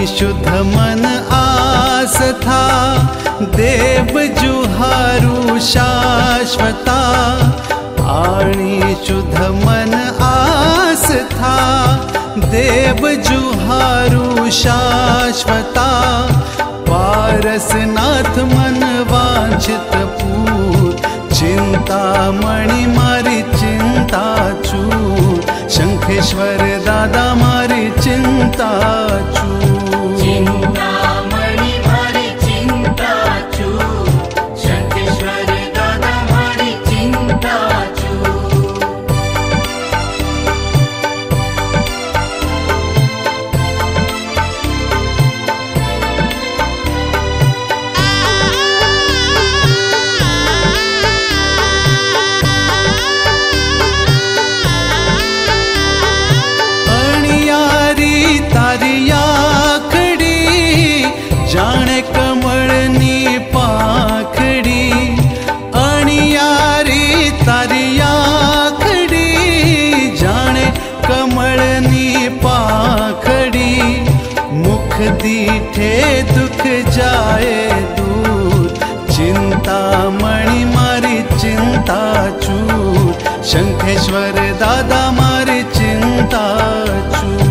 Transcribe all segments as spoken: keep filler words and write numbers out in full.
शुद्ध मन आस्था देव जुहारू शाश्वता। आणि शुद्ध मन आस्था देव जुहारू शाश्वता। पारसनाथ मन वांछित पूर चिंतामणि मारी चिंता चूर। शंखेश्वर दादा मारी चिंता चूर। चिंतामणि मारी चिंता चूर। शंखेश्वर दादा मारी चिंता चूर। जाने कमलनी पाखड़ी अणियारी तारी आखड़ी। जाने कमलनी पाखड़ी मुख दीठे दुख जाए दूर। चिंतामणि मारी चिंता चूर। शंखेश्वर दादा मारी चिंता चूर।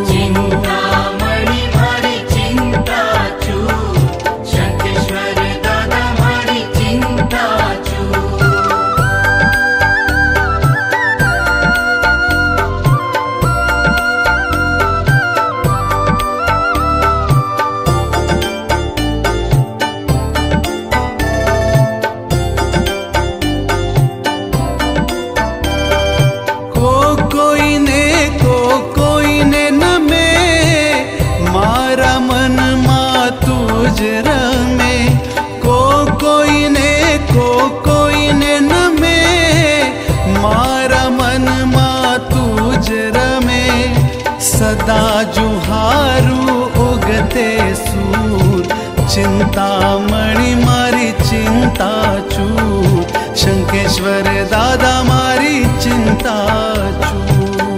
रमे को कोई ने को कोई ने नमे मारा मन मा तुझ रमे। सदा जुहारू उगते सूर। चिंतामणि मारी चिंता चूर। शंखेश्वर दादा मारी चिंता चूर।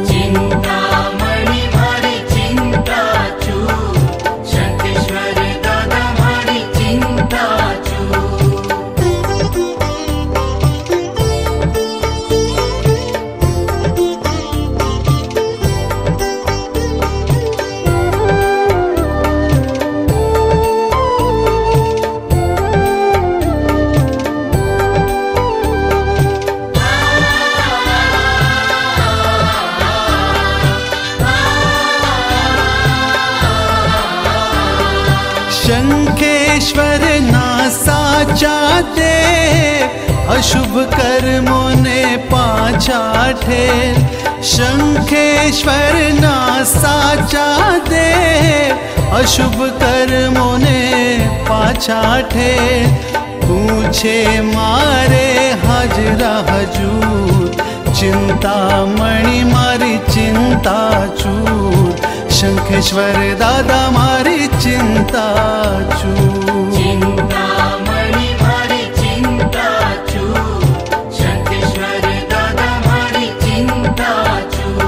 शंखेश्वर ना साचा दे अशुभ कर्मों ने पाछा ठेर। शंखेश्वर ना साचा दे अशुभ कर्मों ने पाछा ठेर। पूछे मारे हाजरा हजूर। चिंतामणि मारी चिंता चूर। शंखेश्वर दादा मारी चिंता चूर। चिंतामणि मारी चिंता चूर। शंखेश्वर दादा मारी चिंता चूर।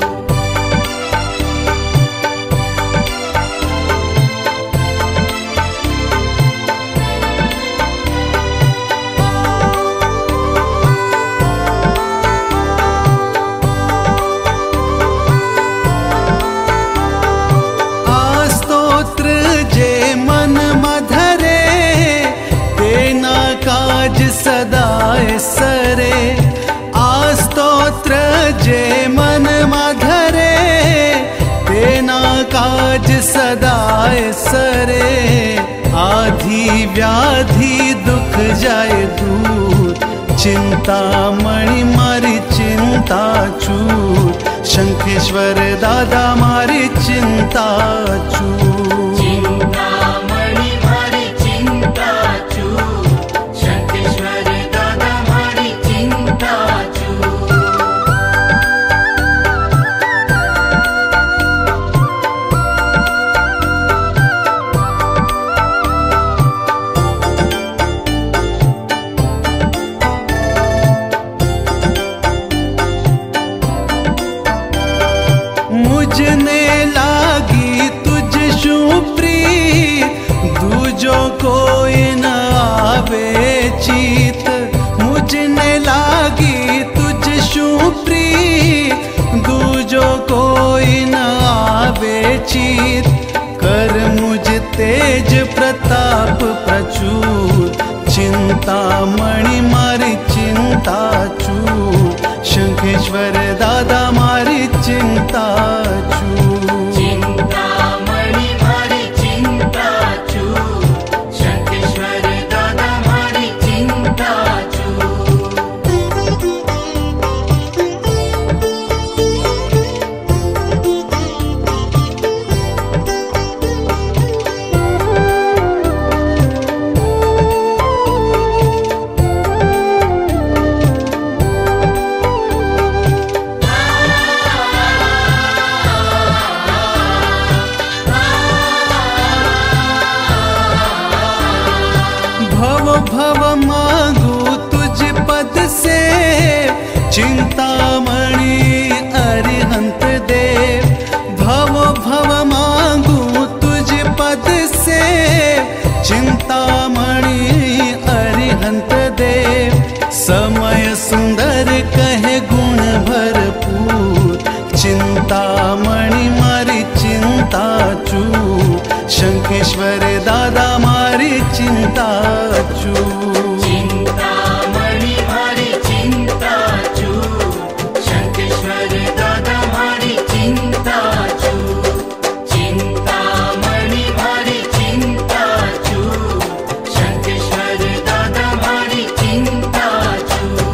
सदाए सरे आस्तोत्र जे मन मधरे। तेना काज सदाए सरे। आधी व्याधि दुख जाए दूर। चिंतामणि मारी चिंता चूर। शंखेश्वर दादा मारी चिंता चूर। चिंतामणि मारी चिंता चूर। शंखेश्वर दादा मारी चिंता चूर। मुझने लागी तुझ शू शंखेश्वर दादा मारी चिंता चूर। चिंतामणि मारी चिंता चूर, शंखेश्वर दादा मारी चिंता चूर। चिंतामणि मारी चिंता चूर, शंखेश्वर दादा मारी चिंता चूर।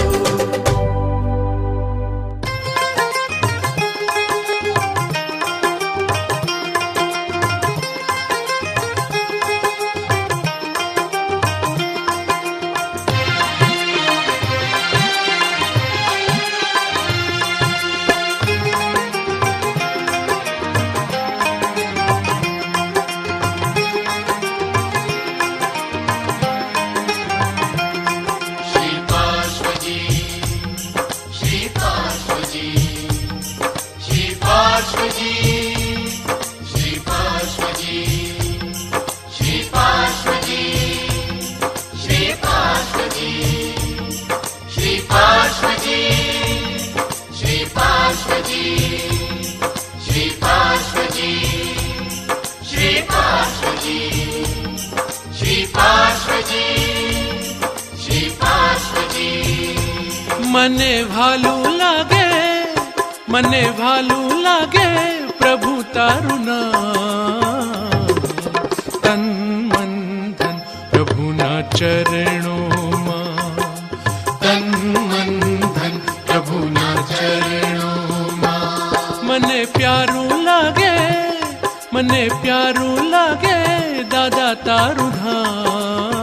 मने भालू लागे, मने भालू लागे प्रभु तारु नाम। तन मन धन प्रभु ना चरणों मां, तन मन धन प्रभु ना चरणों मां। मने प्यारू लागे, मने प्यारू लागे दादा तारु धाम।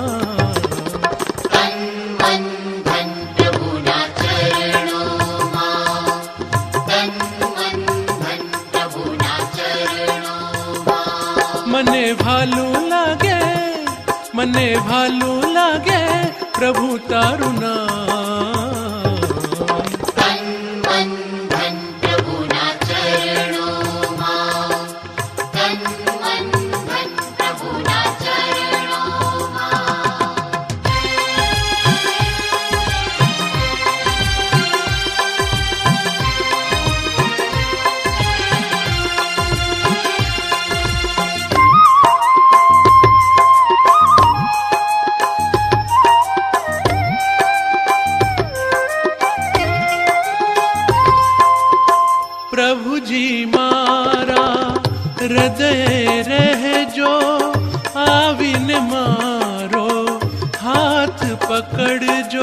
मने भालू लागे, मने भालू लागे प्रभु तारु नाम। तन मन धन प्रभु ना चरणों मां, तन मन धन प्रभु ना चरणों मां। प्रभु जी मारा हृदय रह जो, आविन मारो हाथ पकड़ जो।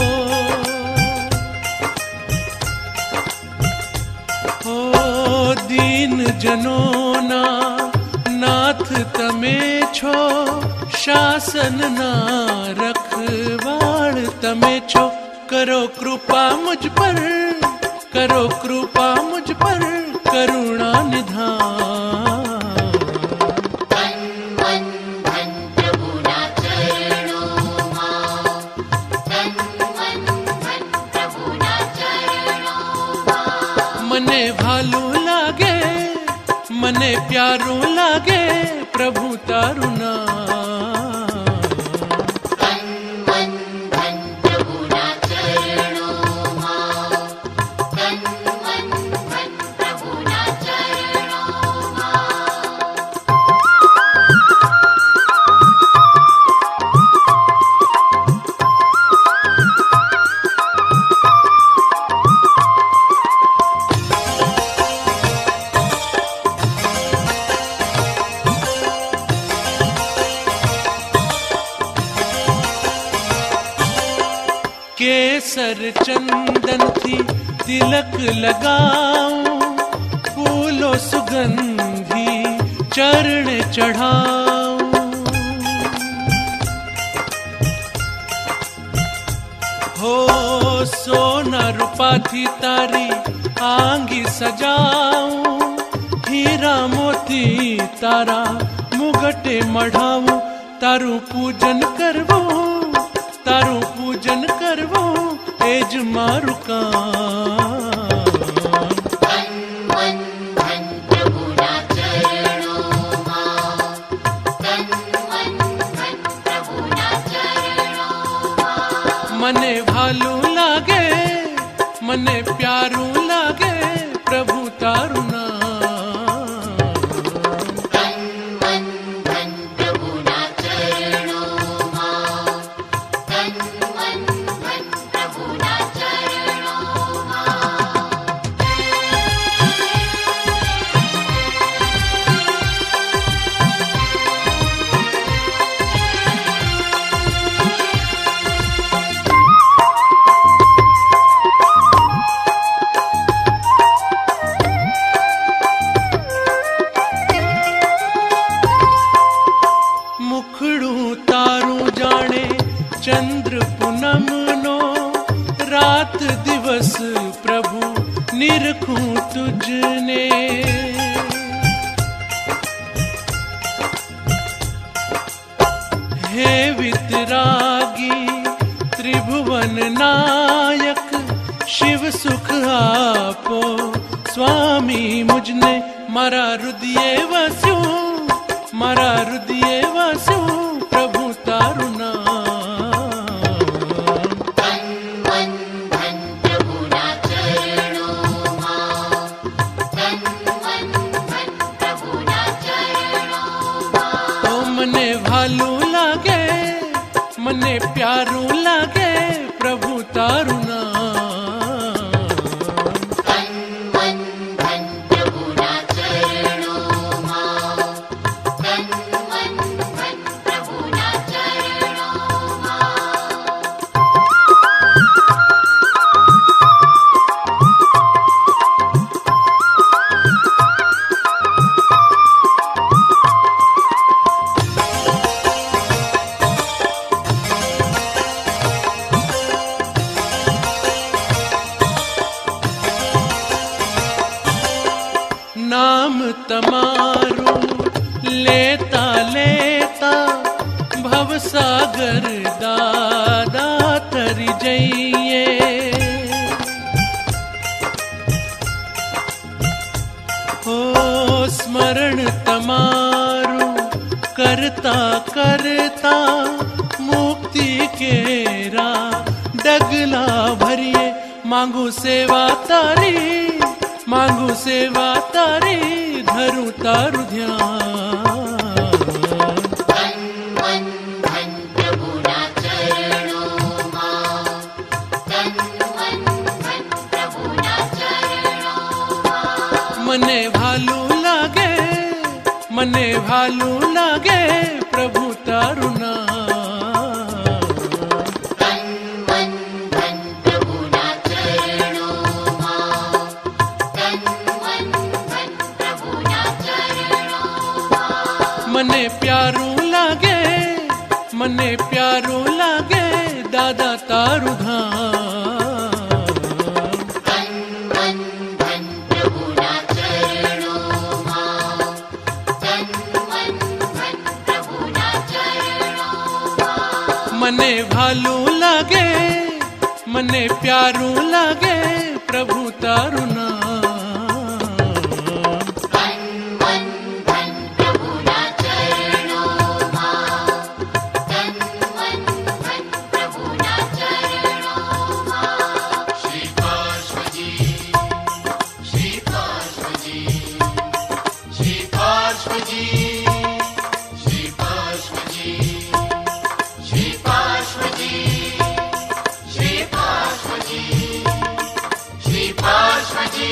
ओ दीन जनोना नाथ तमे छो, शासन ना रखवाड़ तमे छो। करो कृपा मुझ पर, करो कृपा मुझ पर करुणा निधान। तन मन धन प्रभु ना चरणों मां, तन मन धन प्रभु ना चरणों मां। मने भालू लागे, मने प्यारू लागे प्रभु तारु नाम। केसर चंदन थी तिलक लगाऊं, फूलों सुगंधी चरण चढ़ाऊं। हो सोना रूपा थी तारी आंगी सजाऊं, हीरा मोती तारा मुगटे मढ़ाऊं। तारू पूजन करवो, तारू पूजन करवो एज मारू कान। तन मन धन प्रभु ना चरणों मां, तन मन धन प्रभु ना चरणों मां। मने भालू लागे, मने प्यारू लागे प्रभु तारु नाम। तन मन धन चंद्र पूनम नो रात दिवस प्रभु निरखूं तुझने। हे वितरागी त्रिभुवन नायक शिव सुख आपो स्वामी मुझने मारा हृदय वस्यो मारा हृदय वस्यो प्रभु तारु नाम। तन मन धन प्रभुना चरणों मां, तन मन धन प्रभुना चरणों मां। ओ मने भालू लागे मने प्यारू लागे प्रभु तारु नाम। तन मन धन प्रभुना चरणों मां, तन मन धन प्रभुना चरणों मां। नाम तमारू लेता लेता भव सागर दादा तर जइए। हो स्मरण तमारू करता करता मुक्ति केरा डगला भरिए। मांगू सेवा तारी मांगू सेवा तारी धरू तारु ध्यान। तन मन धन प्रभुना चरणों मां, तन मन धन प्रभुना चरणों मां। मने भालू लागे मने भालू लागे प्रभु तारु नाम। तन मन धन प्रभुना चरणों मां, तन मन धन प्रभुना चरणों मां। मने प्यारू लागे मने प्यारू लागे दादा तारु धाम। तन मन धन प्रभुना चरणों मां, तन मन धन प्रभुना चरणों मां। मने भालू लागे मने प्यारू लागे प्रभु तारु नाम। तन मन धन प्रभुना चरणों मां, तन मन धन प्रभुना चरणों मां। श्री पार्श्व जी, श्री पार्श्व जी, श्री पार्श्व जी, श्री पार्श्व जी, श्री पार्श्व जी, श्री पार्श्व जी, श्री पार्श्व जी।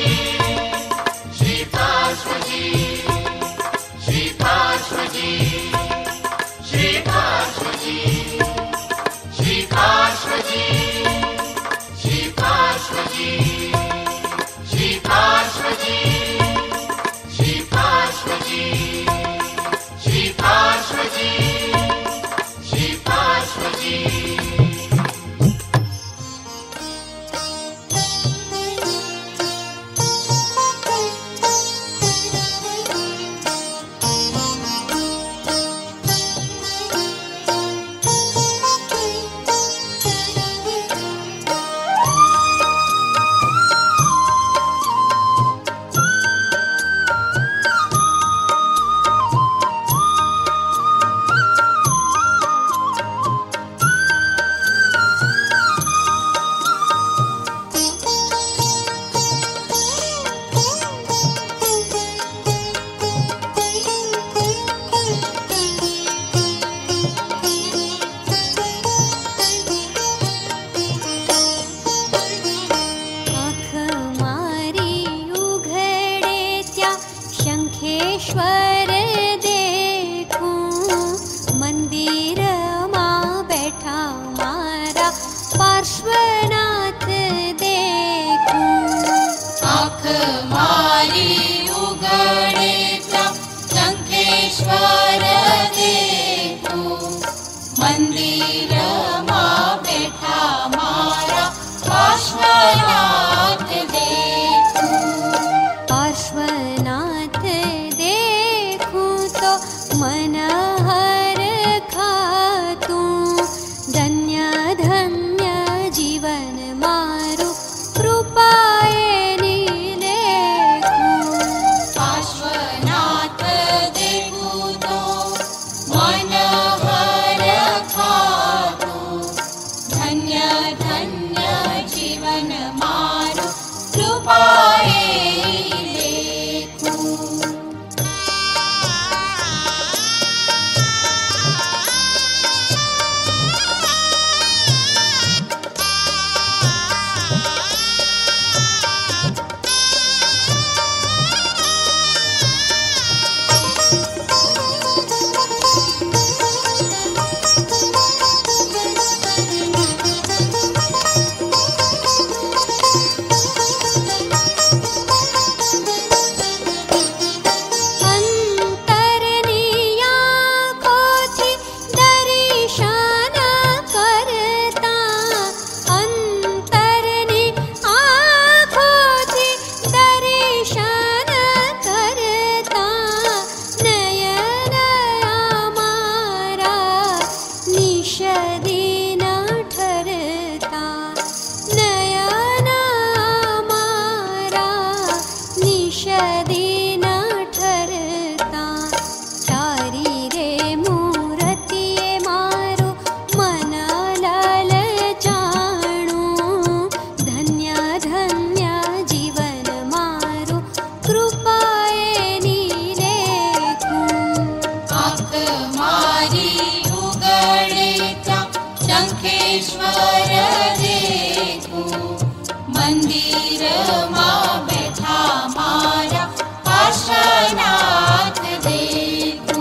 पार्श्वनाथ देखूं पार्श्वनाथ देखूं तो मन हर खातूं धन्य धन्य जीवन मारू कृपाए देखूं पार्श्वनाथ देखूं तो मन हर खातूं धन्य धन्य जीवन मारू कृपाए देखूं शंखेश्वर देखूं मंदिर मां बैठा मारा पार्श्वनाथ देखूं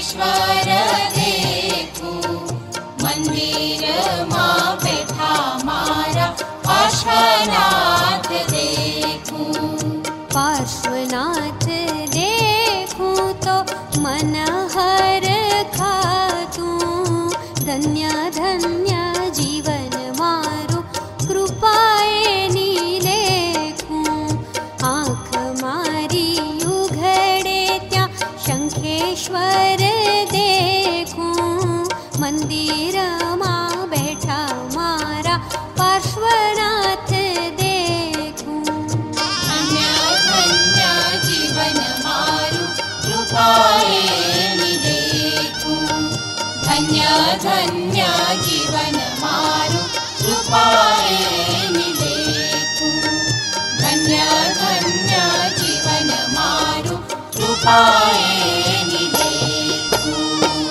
ईश्वर देखूं, मंदिर मां बैठा मारा पार्श्वनाथ देखूं। पार्श्वनाथ देखूं तो मन हर खातूं, धन्य धन्य जीवन मारू कृपाए नी लेखूं। आँख मारी उघड़े त्या शंखेश्वर देखूं, मंदिर मां बैठा मारा पार्श्वनाथ देखूं। धन्य धन्य जीवन मारू कृपाए नी देखूं, धन्य धन्य जीवन मारू कृपाए नी देखूं, धन्य धन्य जीवन मारू कृपाए नी देखूं।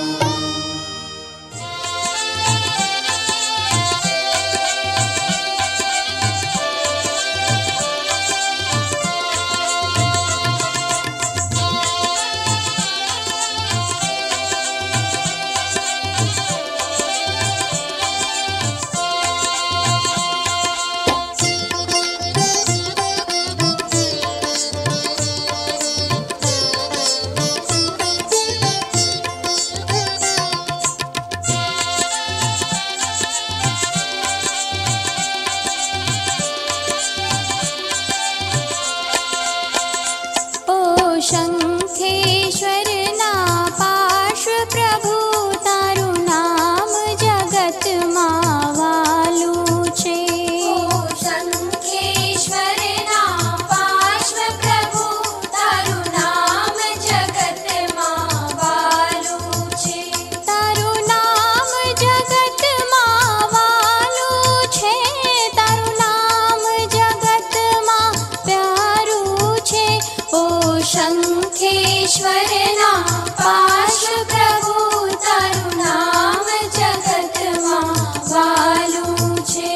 शंखेश्वर ना पार्श्व प्रभु तारू नाम जगत मावालू छे। ओ शंखेश्वर ना पार्श्व प्रभु तारू नाम जगत मावालू छे। तारू नाम जगत मावालू छे, तारू नाम जगत मा प्यारू छे। ओ शंखेश्वर ना पार्श्व प्रभु तारू नाम जगत मा वालू छे।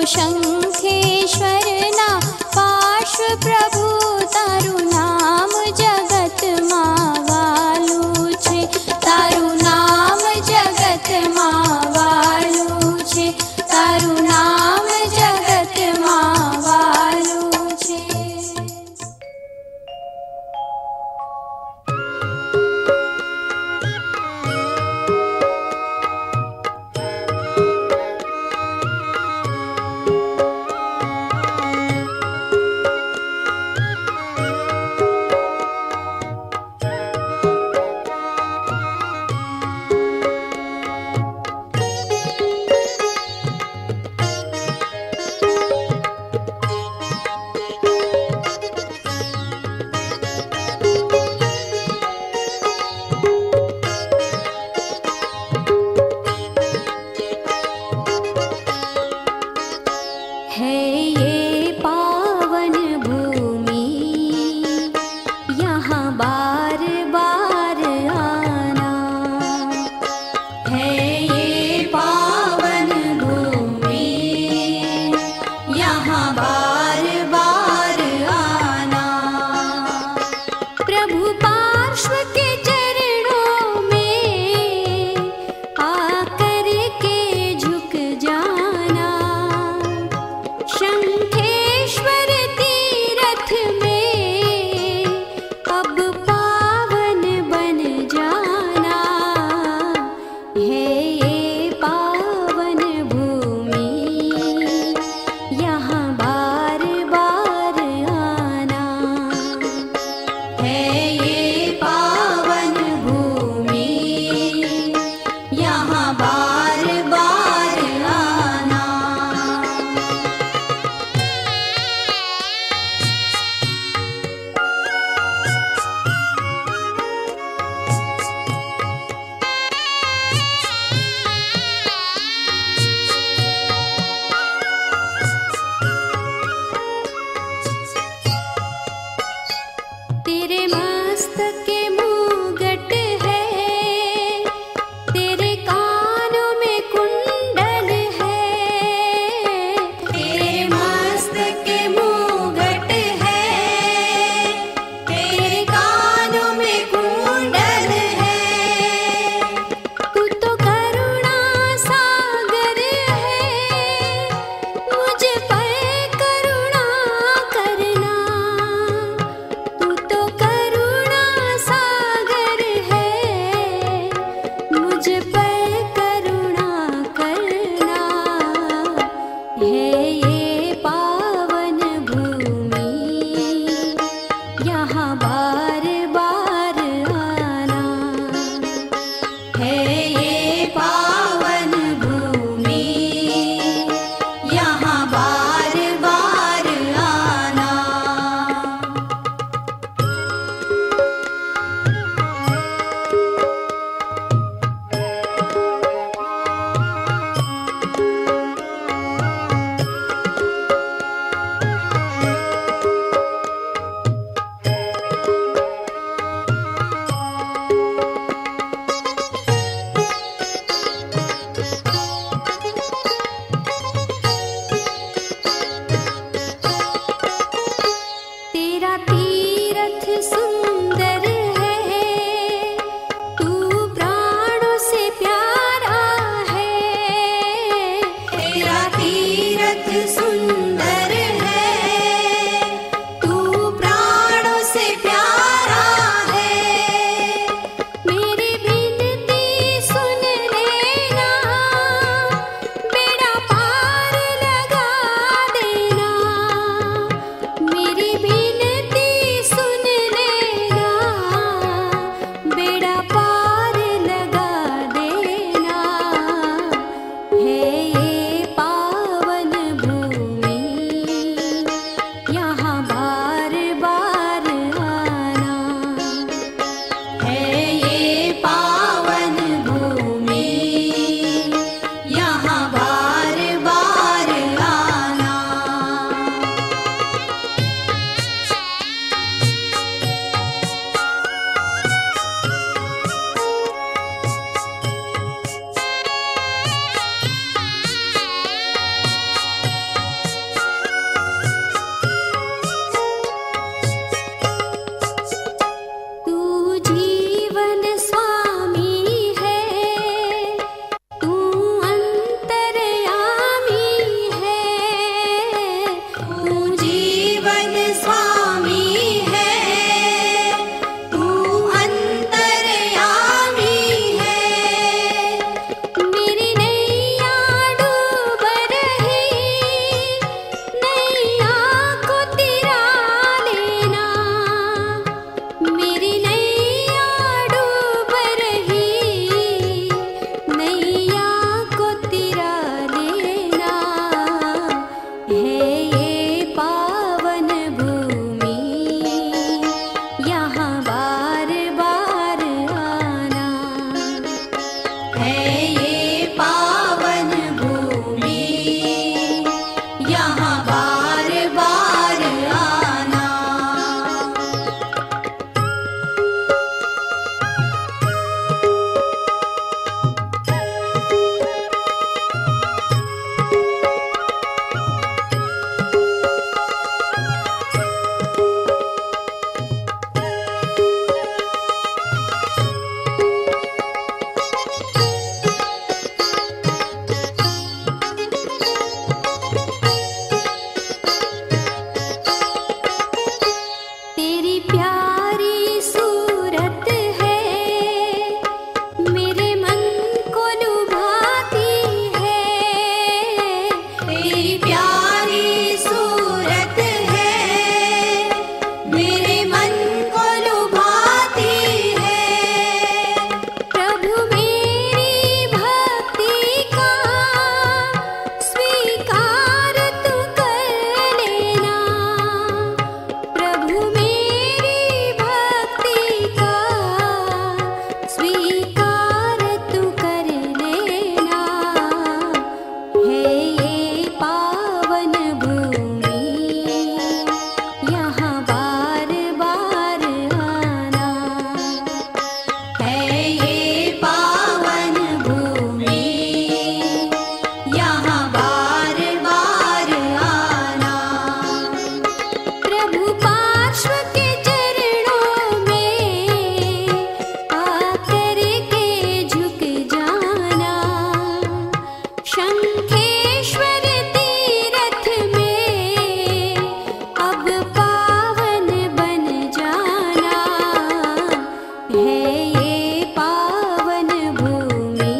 शंखेश्वर ना पार्श्व प्रभु तारु नाम जगत मावालू छे तारु नाम जगत मावालू छे तारु नाम जगत मावालू छे। है ये पावन भूमि यहाँ बार बार आना है ये पावन भूमि यहाँ बार बार आना प्रभु पार्श्व के चरणों में आकर के झुक जाना शंखेश्वर तीरथ में अब पावन बन जाना है ये पावन भूमि यहाँ बार यहाँ बार बार आना। तेरी प्यारी सूरत है मेरे मन को लुभाती है। तेरी प्यारी सूरत है मेरे मन को लुभाती है। प्रभु मेरी भक्ति का स्वीकार तू कर लेना। प्रभु मेरी भक्ति का स्वीकार तू कर लेना। है ये पावन भूमि यहाँ बार बार आना। है ये पावन भूमि यहाँ बार बार आना। प्रभु पार्श्व के चरणों में आकर के झुक जाना। शंखेश्वर तीरथ में अब पावन बन जाना। है ये पावन भूमि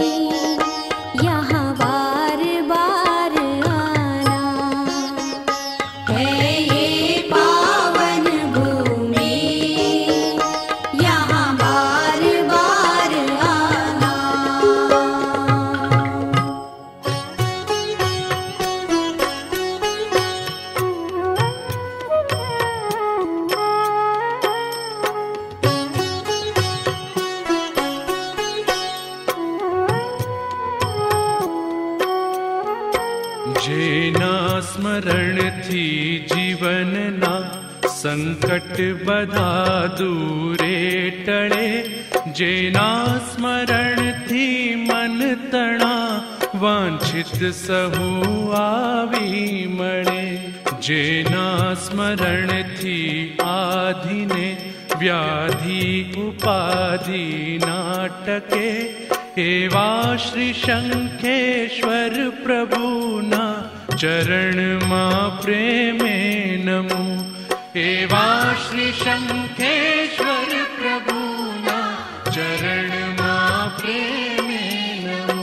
यहाँ बार बार आना। है ये पावन भूमि यहाँ बार बार आना। जेना स्मरण थी जीवन ना संकट बधा दूरे टळे। जेना स्मरण थी मन तणा वांछित सहु आवी मळे। जेना स्मरण थी आधीने व्याधि उपाधि नाटके। एवा श्री शंखेश्वर प्रभुना चरण मां प्रेमे नमो। एवा श्री शंखेश्वर प्रभुना चरण मां प्रेमे नमो।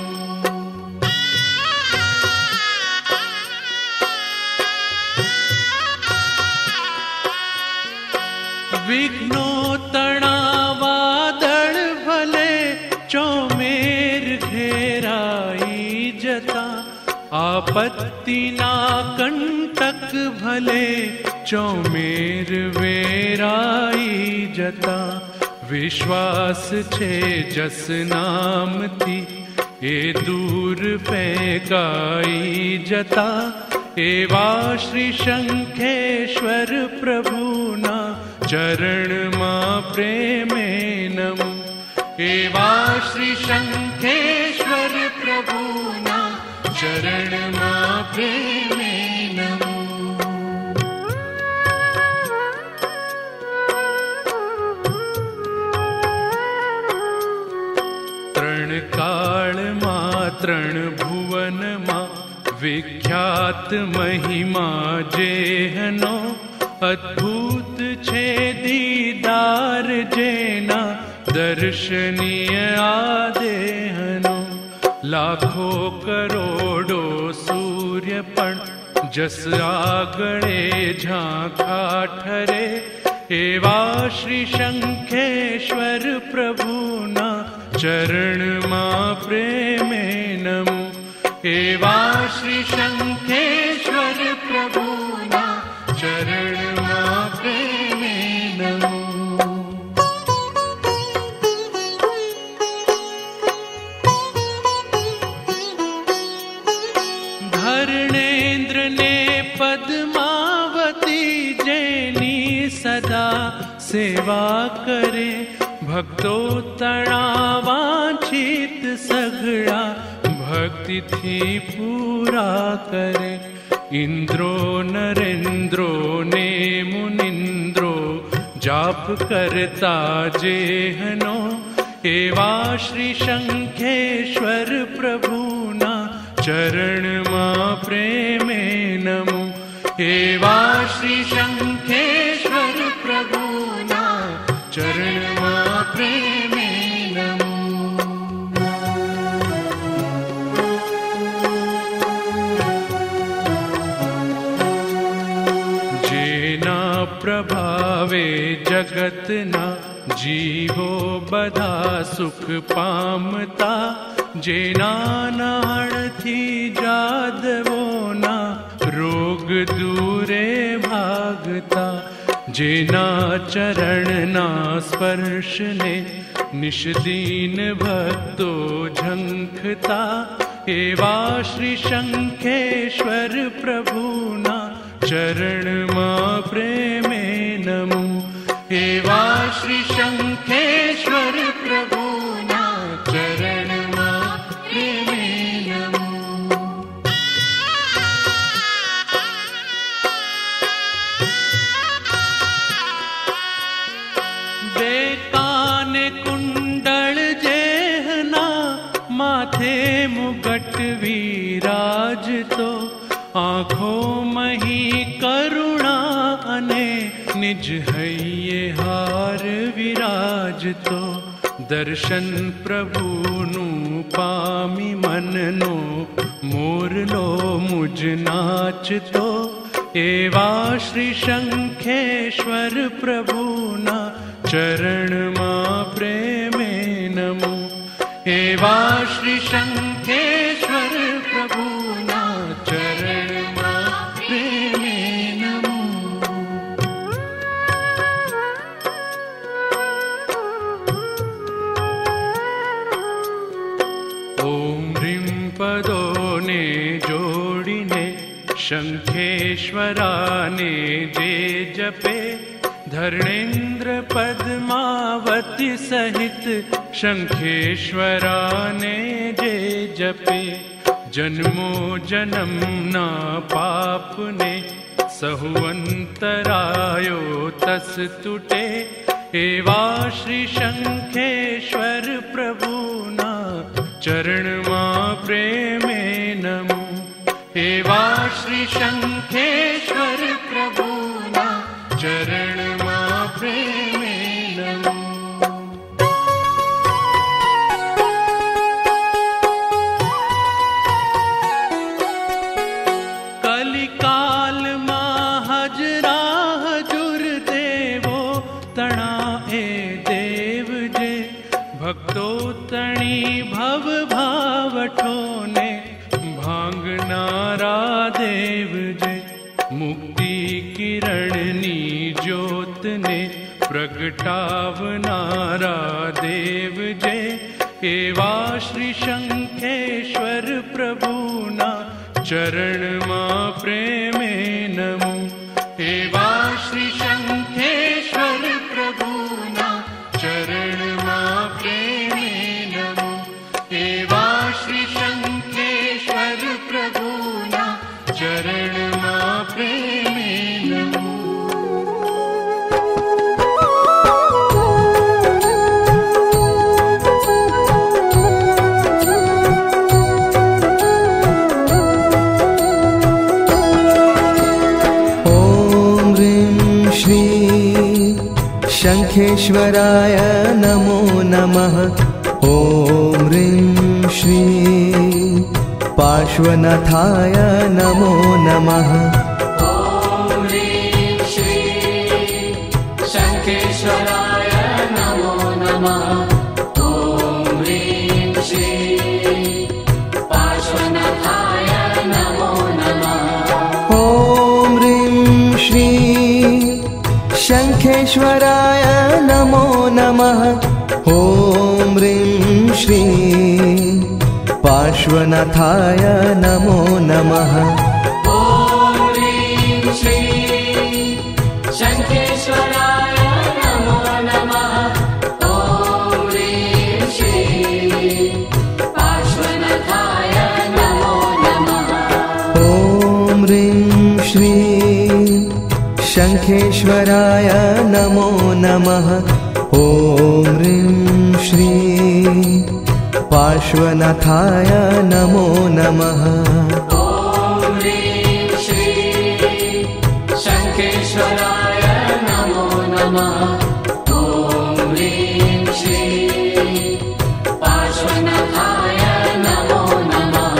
विघ्नो तणावा दळ भले चौमेर घेराई जता। आपत्ति ना कंटक भले चौमेर वेराई जता। विश्वास छे जस नाम थी ए दूर फेंकाई जता। एवा श्री शंखेश्वर प्रभुना चरण मां प्रेमे नमो। एवा श्री शंखेश्वर प्रभुना चरण मां प्रेमे नमो। त्रण काल मां त्रण भुवन मां विख्यात महिमा जेहनो। अद्भुत छे दीदार जेना दर्शनीय आदेहनो। लाखो करोड़ो सूर्य पण जस आगळे झांखा ठरे। एवा श्री शंखेश्वर प्रभुना चरण मां प्रेमे नमो। एवा श्री शंखेश्वर प्रभुना चरण मां प्रेमे नमो। धरणेन्द्र ने सेवा करे, भक्तो तणा वांछित सगळा, भक्ति थी पूरा करे। इंद्रो नरेंद्रो ने मुनिंद्रो, जाप करता जेहनो, एवा श्री शंखेश्वर प्रभुना, चरण मां प्रेमे नमो। एवा श्री शंखेश्वर प्रभुना, चरण मां प्रेमे नमो। जेना प्रभावे जगतना, जीवो बधा सुख पामता, जेना नाणथी जादवोना, रोग दूरे भागता। जेना चरणना स्पर्शने, निष्दीन भक्तो झंखता, एवा श्री शंखेश्वर प्रभुना, चरण मां प्रेमे नमो। एवा श्री शंखेश्वर प्रभुना, चरण मां प्रेमे नमो। बेकाने कुंडल जेहना, माथे मुगट विराजतो, आँखों मही करुणा अने, निज हइये हार विराजतो। दर्शन प्रभुनु पामी मननो, मोरलो मुझ नाचतो, एवा श्री शंखेश्वर प्रभुना, चरण मां प्रेमे नमो। एवा श्री शंखेश्वर प्रभुना, चरण मां प्रेमे नमो। ओम ह्रीं पदो ने जोड़ीने, शंखेश्वराने जे जपे, धर्णेन्द्र पद्मावती सहित, शंखेश्वराने जे जपे। जन्मो जन्मना पापने, सहुअंतरायो तस तुटे, एवा श्री शंखेश्वर प्रभुना, चरण मां प्रेमे नमो। एवा श्री शंखेश्वर प्रभुना, चरण मां प्रेमे नमो। कलिकाल हजरा हजूर देवो, तणा ए देव जे, भक्तो तणी भव भावठो ने, भांगनारा देव जे। मुक्ति किरणनी ज्योत ने, प्रगटावनारा देव जे, एवा श्री शंखेश्वर प्रभुना, चरण मां प्रेमे नमो। एवा श्री शंखेश्वर प्रभुना, चरण मां प्रेमे नमो। एवा श्री शंखेश्वर प्रभुना, चरण मां प्रेमे नमो। शंखेश्वराय नमो नमः। ॐ ह्रीं श्री पार्श्वनाथाय नमो नमः। ॐ ह्रीं श्री शंखेश्वराय नमो नमः। ॐ ह्रीं श्री पार्श्वनाथाय नमो नमः। ॐ ह्रीं श्री शंखेश्वराय नमो नमः। ॐ ह्रीं श्री पार्श्वनाथाय नमो नमः। ॐ ह्रीं श्री शंखेश्वराय नमो श्रीं शङ्खेश्वराय नमो नमः। ॐ ह्रीं श्रीं पार्श्वनाथाय नमो नमः। ॐ ह्रीं श्रीं शङ्खेश्वराय नमो नमः। ॐ ह्रीं श्रीं पार्श्वनाथाय नमो नमः।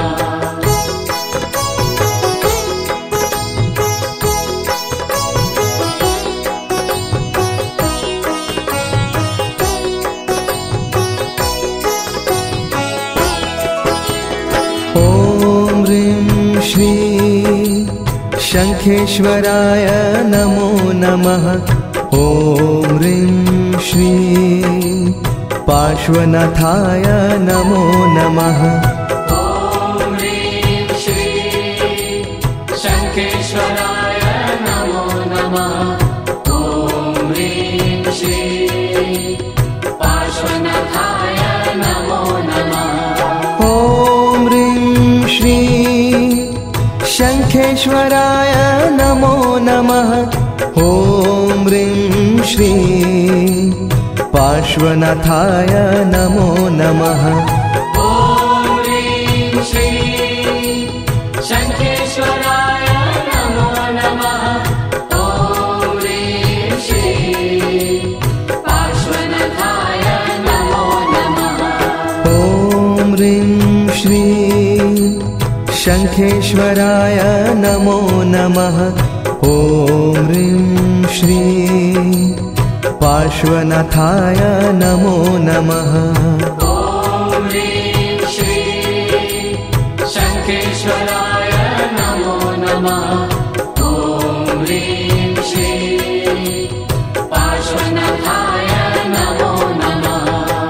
ॐ ह्रीं श्रीं शङ्खेश्वराय नमो नमः। ॐ ह्रीं श्रीं पार्श्वनाथाय नमो नमः। ॐ ह्रीं श्रीं शङ्खेश्वराय नमो नमः। ॐ ह्रीं श्रीं पार्श्वनाथाय नमो नमः। ॐ ह्रीं श्रीं शङ्खेश्वराय नमो नमः। ॐ ह्रीं श्रीं पार्श्वनाथाय नमो नमः। ॐ ह्रीं श्रीं शङ्खेश्वराय नमो नमः। ॐ ह्रीं श्रीं पार्श्वनाथाय नमो नमः। ॐ ह्रीं श्रीं शङ्खेश्वराय नमो नमः। ॐ ह्रीं श्रीं पार्श्वनाथाय नमो नमः। ॐ ह्रीं श्रीं शङ्खेश्वराय नमो नमः। ॐ ह्रीं श्रीं पार्श्वनाथाय नमो नमः।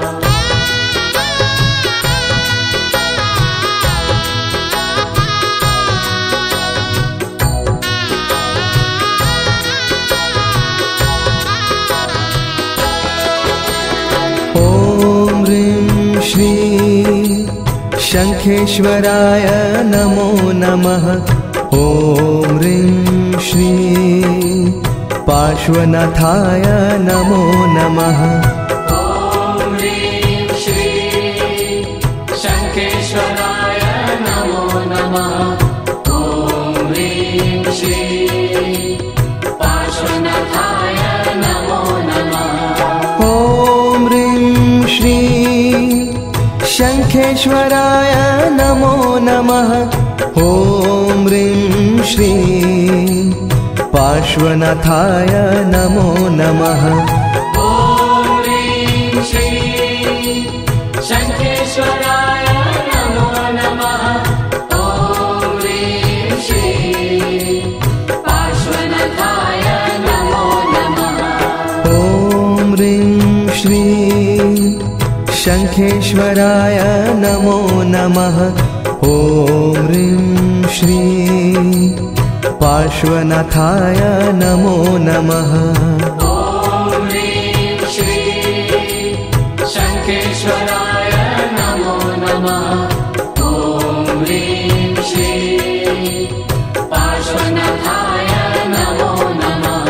ॐ ह्रीं श्रीं शङ्खेश्वराय नमो नमः। ॐ ह्रीं श्रीं पार्श्वनाथाय नमो नमः। ॐ ह्रीं श्रीं शङ्खेश्वराय नमो नमः। ॐ ह्रीं श्रीं पार्श्वनाथाय नमो नमः। ॐ ह्रीं श्रीं शङ्खेश्वराय नमो नमः। ॐ ह्रीं श्रीं पार्श्वनाथाय नमो नमः। ॐ ह्रीं श्रीं शङ्खेश्वराय नमो नमः। ॐ ह्रीं श्रीं पार्श्वनाथाय नमो नमः। ॐ ह्रीं श्रीं शङ्खेश्वराय नमो नमः। ॐ ह्रीं श्रीं पार्श्वनाथाय नमो नमः। ॐ ह्रीं श्रीं शङ्खेश्वराय नमो नमः। ॐ ह्रीं श्रीं पार्श्वनाथाय नमो नमः।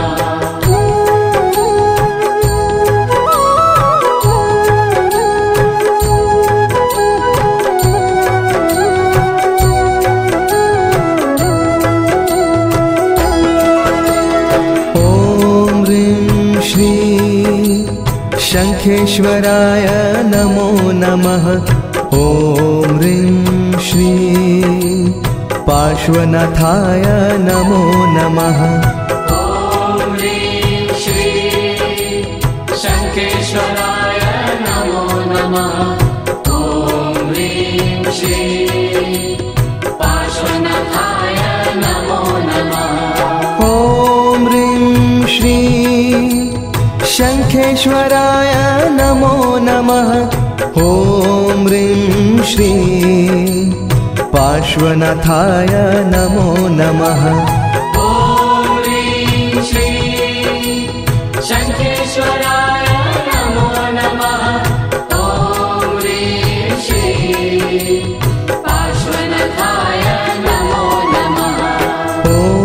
ॐ ह्रीं श्रीं शङ्खेश्वराय नमो नमः। ॐ ह्रीं श्रीं पार्श्वनाथाय नमो नमः। ॐ ह्रीं श्रीं शङ्खेश्वराय नमो नमः। ॐ ह्रीं श्रीं पार्श्वनाथाय नमो नमः। ॐ ह्रीं श्रीं शङ्खेश्वराय नमो नमः। ॐ ह्रीं श्रीं पार्श्वनाथाय नमो नमः। ॐ ह्रीं श्रीं शङ्खेश्वराय नमो नमः। ॐ ह्रीं श्रीं पार्श्वनाथाय नमो नमः। ॐ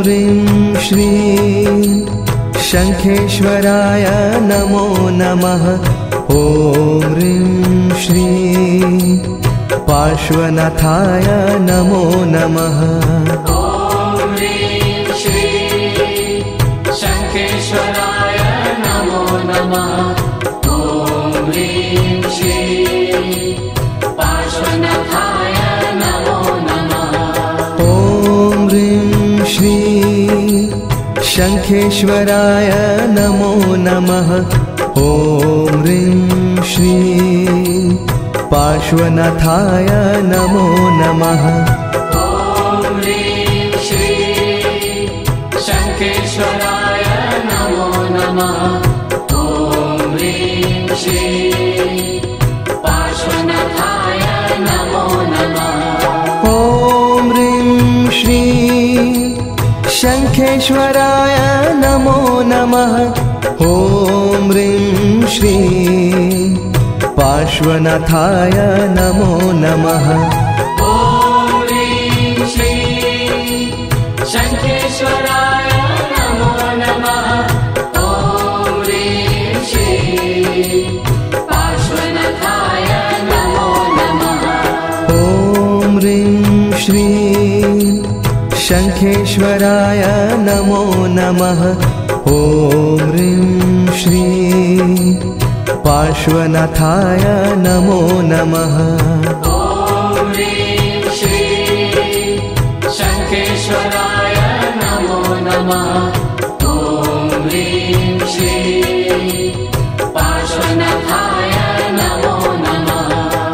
ह्रीं श्रीं शङ्खेश्वराय नमो नमः। ॐ ह्रीं श्रीं पार्श्वनाथाय नमो नमः। ॐ ह्रीं श्रीं शङ्खेश्वराय नमो नमः। ॐ ह्रीं श्रीं पार्श्वनाथाय नमो नमः। ॐ ह्रीं श्रीं शङ्खेश्वराय नमो नमः। ॐ ह्रीं श्रीं पार्श्वनाथाय नमो नमः। ॐ ह्रीं श्रीं शङ्खेश्वराय नमो नमः। ॐ ह्रीं श्रीं पार्श्वनाथाय नमो नमः। ॐ ह्रीं श्रीं शङ्खेश्वराय नमो नमः। ॐ ह्रीं श्रीं पार्श्वनाथाय नमो नमः। ॐ ह्रीं श्रीं शङ्खेश्वराय नमो नमः। ॐ ह्रीं श्रीं पार्श्वनाथाय नमो नमः। ॐ ह्रीं श्रीं शङ्खेश्वराय नमो नमः। ॐ ह्रीं श्रीं पार्श्वनाथाय नमो नमः। ॐ ह्रीं श्रीं शङ्खेश्वराय नमो नमः। ॐ ह्रीं श्रीं पार्श्वनाथाय नमो नमः।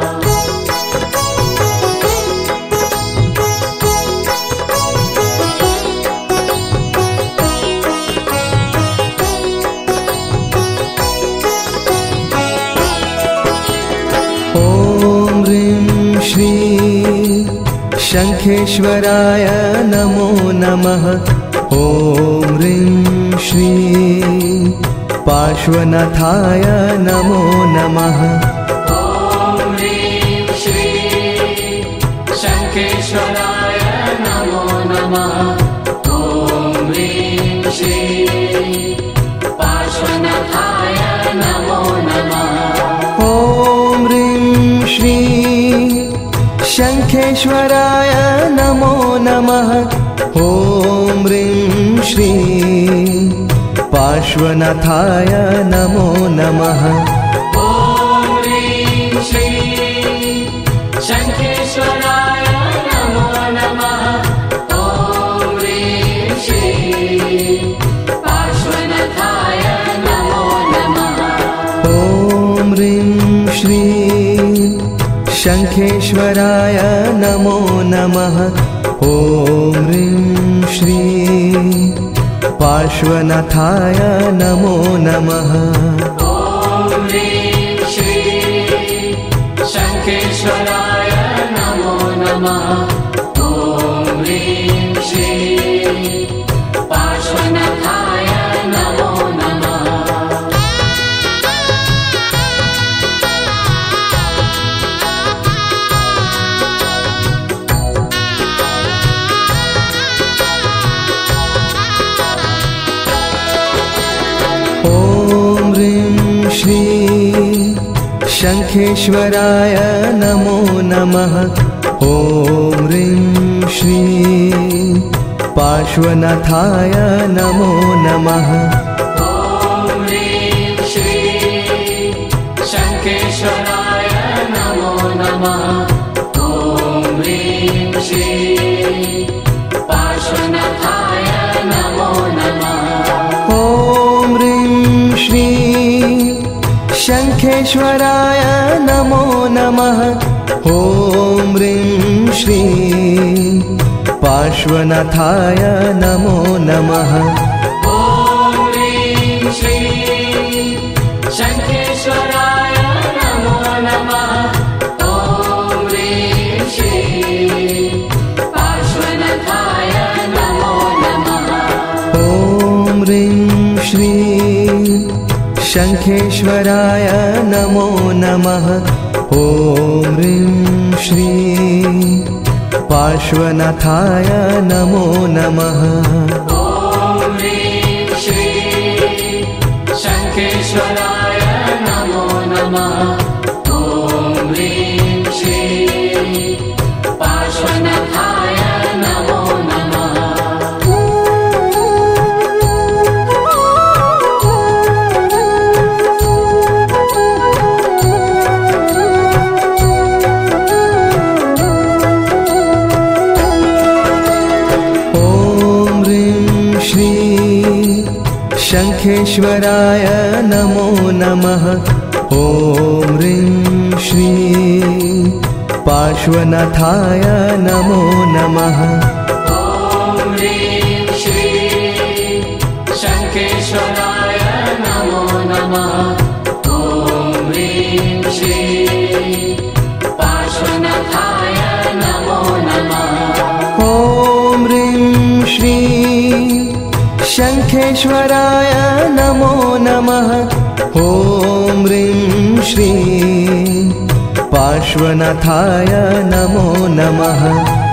ॐ ह्रीं श्रीं शङ्खेश्वराय नमो नमः। ॐ ह्रीं श्रीं पार्श्वनाथाय नमो नमः। ॐ ह्रीं श्रीं शङ्खेश्वराय नमो नमः। ॐ ह्रीं श्रीं पार्श्वनाथाय नमो नमः। ॐ ह्रीं श्रीं शङ्खेश्वराय नमो नमः। ॐ ह्रीं श्रीं पार्श्वनाथाय नमो नमः। ॐ ह्रीं श्रीं शङ्खेश्वराय नमो नमः। ॐ ह्रीं श्रीं पार्श्वनाथाय नमो नमः। ॐ ह्रीं श्रीं शङ्खेश्वराय नमो नमः। ॐ ह्रीं श्रीं पार्श्वनाथाय नमो नमः। ॐ ह्रीं श्रीं शङ्खेश्वराय नमो नमः। ॐ ह्रीं श्रीं पार्श्वनाथाय नमो नमः। ॐ ह्रीं श्रीं शङ्खेश्वराय नमो नमः। ॐ ह्रीं श्रीं पार्श्वनाथाय नमो नमः। ॐ ह्रीं श्रीं शङ्खेश्वराय नमो नमः। ॐ ह्रीं श्रीं पार्श्वनाथाय नमो नमः। ॐ ह्रीं श्रीं शङ्खेश्वराय नमो नमः। ॐ ह्रीं श्रीं पार्श्वनाथाय नमो नमः। ॐ ह्रीं श्रीं शङ्खेश्वराय नमो नमः। ॐ ह्रीं श्रीं पार्श्वनाथाय नमो नमः। ॐ ह्रीं श्रीं शङ्खेश्वराय नमो नमः। ॐ ह्रीं श्रीं पार्श्वनाथाय नमो नमः। ॐ ह्रीं श्रीं शङ्खेश्वराय नमो नमः। ॐ ह्रीं श्रीं पार्श्वनाथाय नमो नमः। शङ्खेश्वराय नमो नमः। ॐ ह्रीं श्रीं पार्श्वनाथाय नमो नमः। ॐ ह्रीं श्रीं शङ्खेश्वराय नमो नमः। ॐ ह्रीं श्रीं पार्श्वनाथाय नमो नमः। ॐ ह्रीं श्रीं शङ्खेश्वराय नमो नमः। ॐ ह्रीं श्रीं पार्श्वनाथाय नमो नमः।